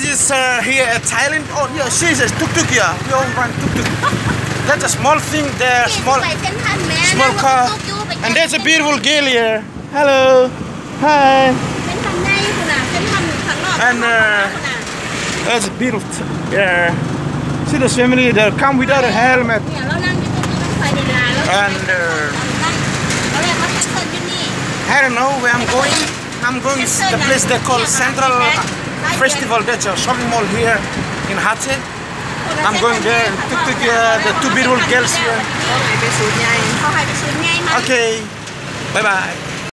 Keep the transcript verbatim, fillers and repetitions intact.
is uh, here at Thailand. Oh yeah, see this tuk-tuk here. We all run tuk-tuk. That's a small thing there, small, small car. And there's a beautiful girl here. Hello. Hi. And uh, there's a beautiful. Yeah. See this family? They come without a helmet. And uh, I don't know where I'm going. I'm going to the place they call Central Festival. That's a shopping mall here in Hatay. I'm going there and tuk-tuk here, the two beautiful girls here. Okay, bye bye.